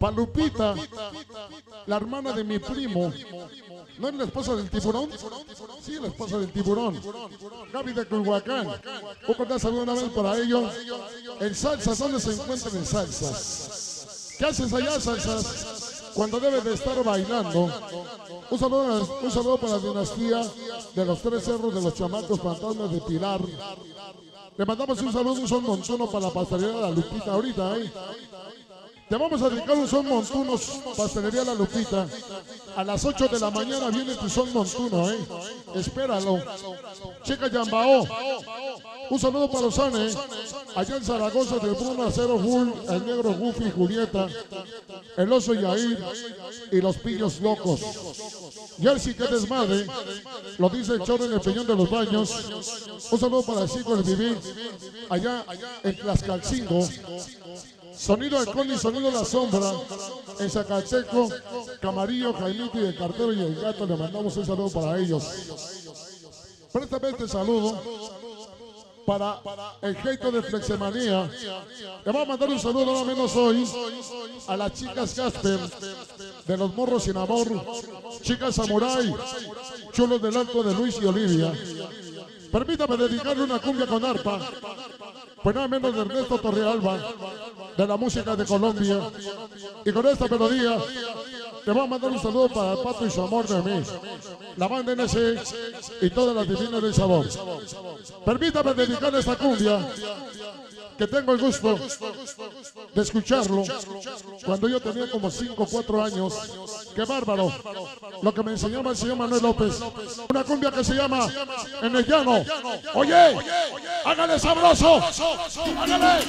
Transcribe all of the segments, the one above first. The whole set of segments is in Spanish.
Lupita, la hermana de mi primo. ¿No es la esposa del tiburón? Sí, la esposa del tiburón. Gaby de Culhuacán. Un cordial saludo una vez para ellos. En salsas, ¿dónde se encuentran en salsas? ¿Qué haces allá, salsas? Cuando debes de estar bailando. Un saludo para la dinastía de los Tres Cerros de los Chamacos Fantasmas de Pilar. Le mandamos un saludo, un son montuno para la pastelería de la Lupita ahorita, ¿eh? Te vamos a dedicar un son montuno, pastelería La Lupita. A las 8 de la mañana viene tu son montuno, ¿eh? Espéralo. Chica Yambao. Un saludo para los Sanes. Allá en Zaragoza, del Bruno Acero Bull, el negro Goofy, Julieta, el oso Yair y los pillos locos. Jersey, que desmadre. Lo dice el chorro en el peñón de los baños. Un saludo para el chico del Vivir. Allá en Tlaxcalcingo. Sonido Halcón y Sonido La Sombra, en Zacateco, Camarillo, Jaimito y el Cartero y el Gato, le mandamos un saludo para ellos. Préstame este saludo para el jeito de Flexemanía. Le vamos a mandar un saludo nada menos hoy a las chicas Casper de los Morros Sin Amor, chicas Samurai, chulos del Alto de Luis y Olivia. Permítame dedicarle una cumbia con arpa, pues nada menos de Ernesto Torrealba, de la música de Colombia. Y con esta melodía le voy a mandar un saludo para el Pato y su amor de mí, la banda NC y todas las divinas del sabor. Permítame dedicarle esta cumbia, que tengo el gusto de escucharlo cuando yo tenía como 5 o 4 años. ¡Qué bárbaro! Lo que me enseñaba el señor Manuel López. Una cumbia que se llama En el Llano. ¡Oye! ¡Hágale sabroso! ¡Hágale!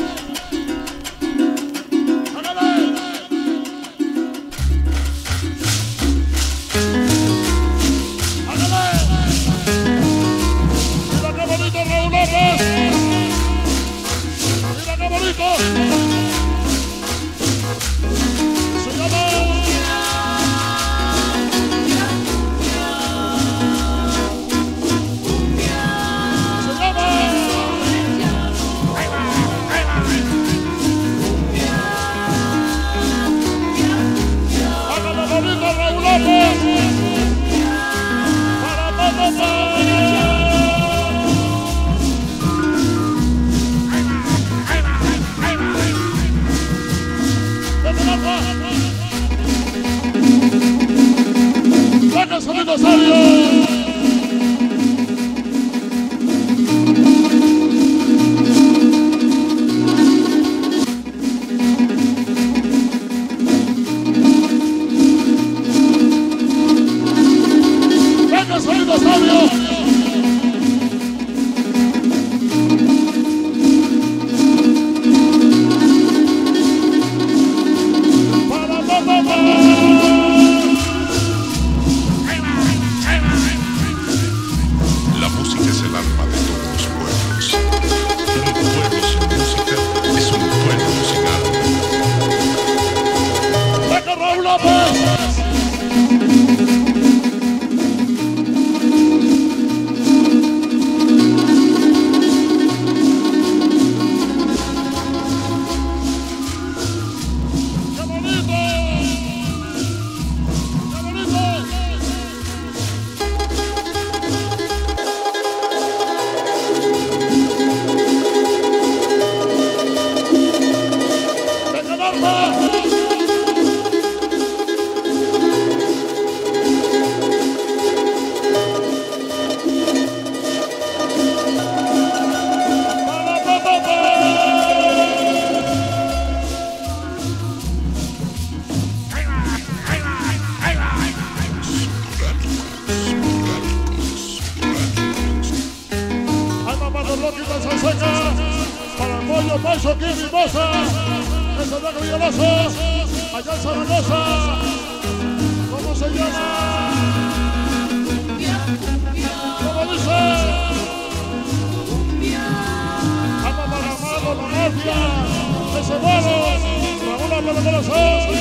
¡Hágale! ¡Hágale! ¡Mira qué bonito, Raúl López! ¡Mira qué bonito! ¡Se llama! ¡Sonido sabio! Allá en Zaragoza, ¿cómo se llama? ¿Cómo dice? Anda para Amado, la mafia, ese bueno, Raúl Abel de Corazón.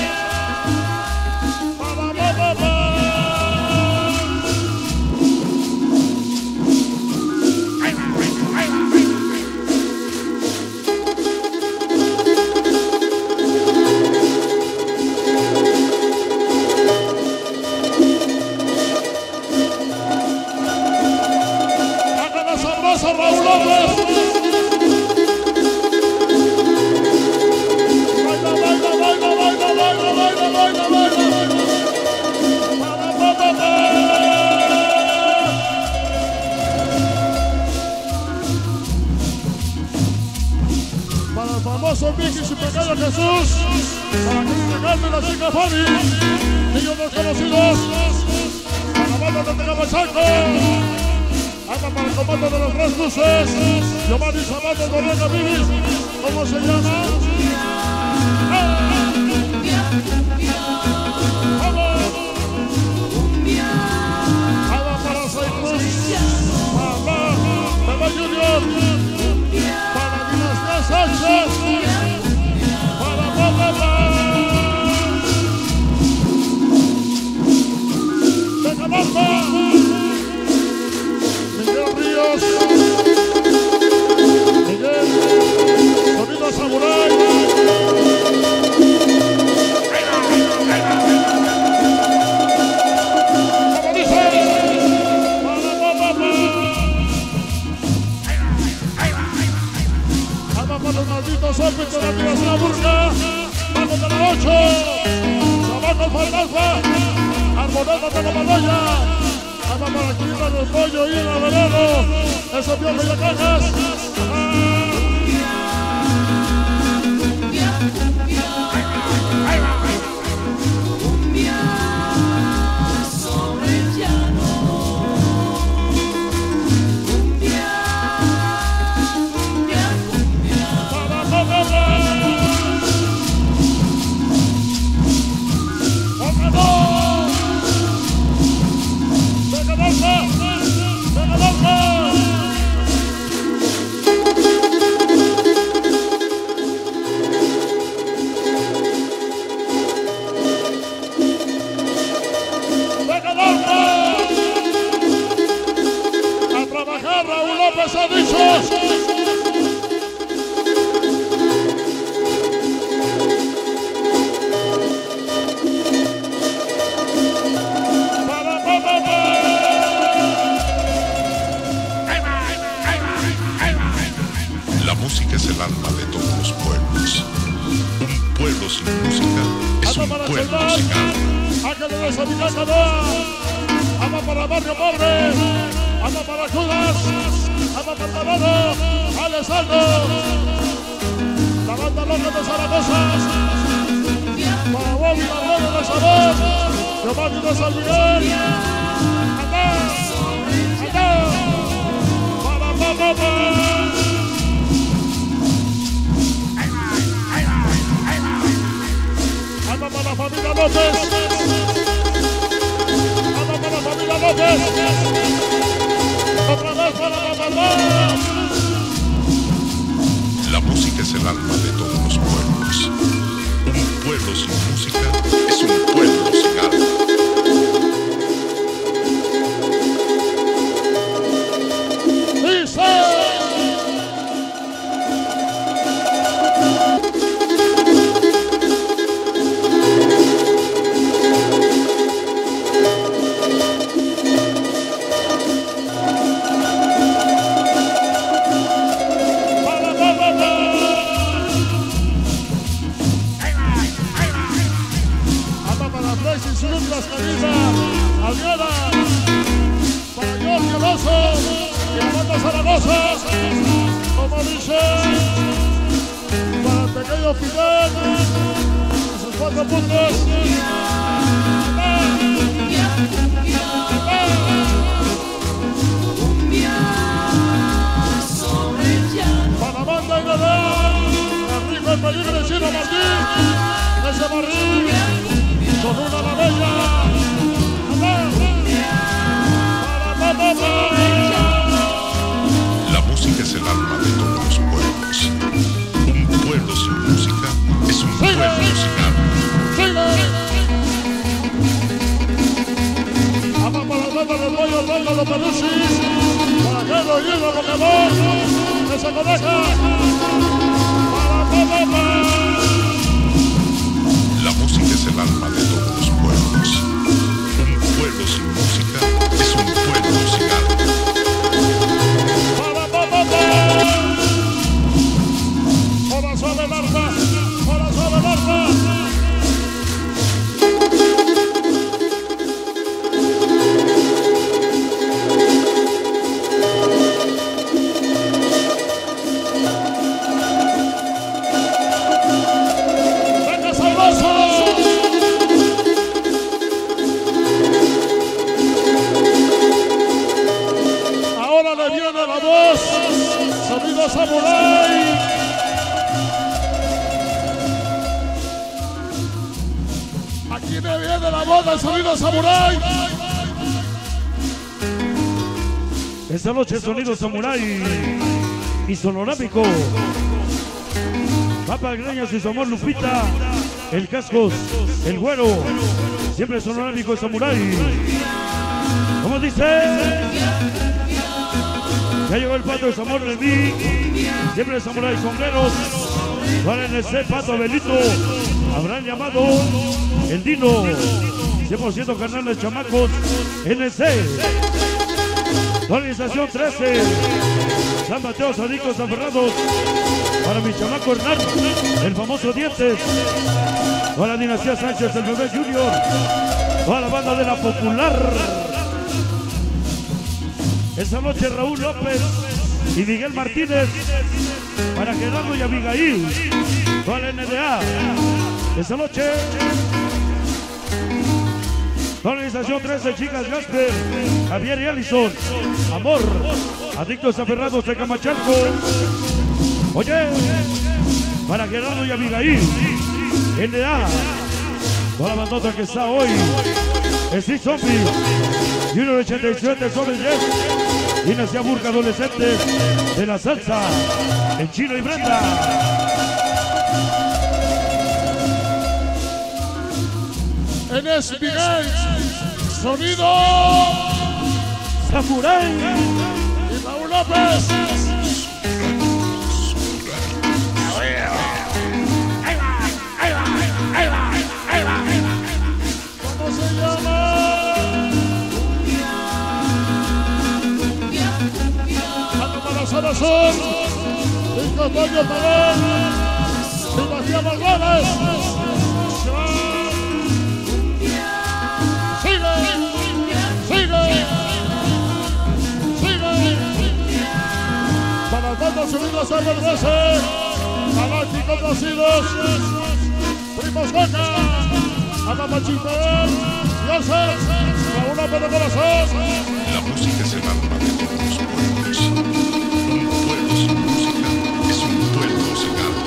para que Ricardo y la chica Fanny, niños desconocidos, para la banda de Tecapachaco, anda para el comando de los tres luces, Giovanni Zapato de Reca Vivis, ¿cómo se llama? ¡Vamos! ¡Anda para Cyprus! ¡Beba Junior! ¡Para Dinastía Sánchez! ¡Para Papá! ¡De Camargo! Miguel Ríos, Miguel, Sonido Samurai, como dice, para para los malditos hombres de la Universidad Burga, vamos de la 8, Trabajo el Fantasma, Armoneta de la Maloya. Anda para aquí, para el pollo y el veneno. Eso es Piojo y de Cajas. A trabajar, Raúl López ha dicho. La música es el alma de todos los pueblos. Un pueblo sin música es un pueblo sin alma. Ángeles de San Canoa, ama para Barrio Pobre, ama para Judas, ama para Tabano, Alessandro, la banda loca de Zaragoza, para Bobby Marrero de Sabor, Giovanni de San Miguel, anda, para Papá. Anda para la familia López. Anda para la familia López. Otra vez para la mamá. La música es el alma de todos los pueblos. Un pueblo sin música es un pueblo sin alma. ¡Dice! Las camisas, Alviera, para Jorge Alonso y la banda Zaragoza, como dice, para el pequeño Fidel, sus 4 puntos. Para la banda Inedal, Enrique el Peligro y Chino Martín, ese barril. Con una la bella. La música es el alma de todos los pueblos. Un pueblo sin música es un pueblo sin alma. Ama para la banda del pollo, el banda de Pelusi, para que lo lleve lo que va, que se conecta. La música es el alma de todos los pueblos. Un pueblo sin música es un pueblo sin alma. Hola suave el arpa, hola suave el arpa. Venga sabroso. Aquí me viene la voz del sonido samurái. Esta noche sonido samurái y sonorámico. Papa Greñas y su amor Lupita. El Cascos, el Güero. Siempre sonorámico el samurái. ¿Cómo dice? Ya llegó el Pato de Zamor de mí. Siempre el samurái sombreros. Para NC, Pato Abelito. Habrán llamado el Dino. 100% carnal de chamacos. NC. Organización 13. San Mateo, Sadico, San Fernando. Para mi chamaco Hernán. El famoso Dientes. Para la dinastía Sánchez, el bebé Junior. Para la banda de la Popular. Esta noche Raúl López y Miguel Martínez. Para Gerardo y Abigail. Para la NDA. Esta noche. Organización 13, Chicas Gasper, Javier y Allison, Amor, Adictos Aferrados de Camachalco. Oye, para Gerardo y Abigail, NDA, toda la bandota que está hoy, Street Zombie, Junior 87, Sobre Jeff, Dinastía Burka, adolescentes de la salsa, el Chino y Brenda. Enes Miguel, sonido Samurai y Raúl López. ¿Cómo se llama? Ando para la zona sur. Disco Toño Talón. Dinastía Margones. Para el Pato Unidos a Vergese, Galácticos Nacidos, Primos Coca, Amamachito, Yosef, Raúl López de Corazón. La música es el alma de todos los pueblos. Un pueblo sin música es un pueblo sin alma.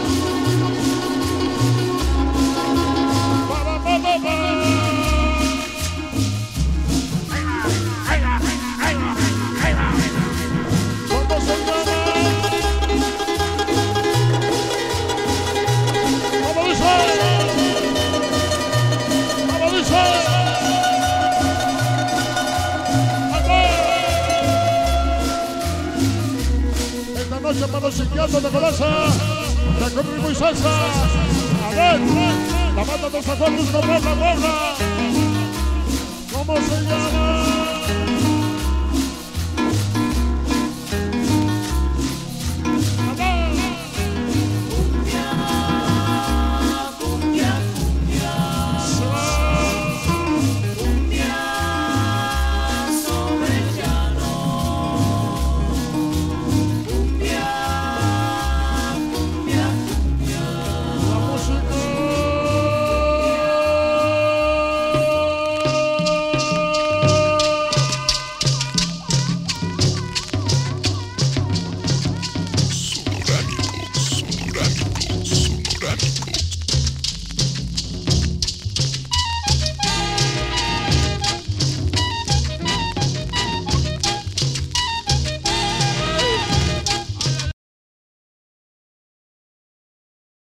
Para los psiquiatras de Colaza, de Conmigo y Salsa. A ver, la banda de San Juan Luz con la gorra. ¿Cómo se llama?